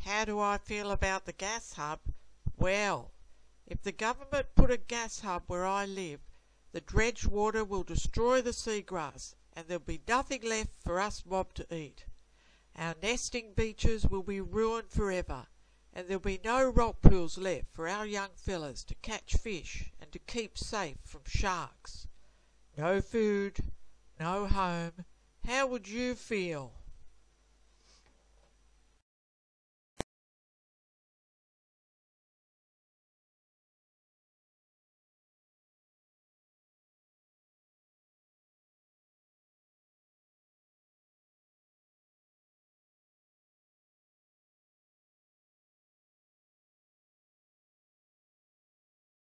how do I feel about the gas hub? Well, if the government put a gas hub where I live, the dredged water will destroy the seagrass, and there'll be nothing left for us mob to eat. Our nesting beaches will be ruined forever, and there'll be no rock pools left for our young fellas to catch fish and to keep safe from sharks. No food, no home. How would you feel?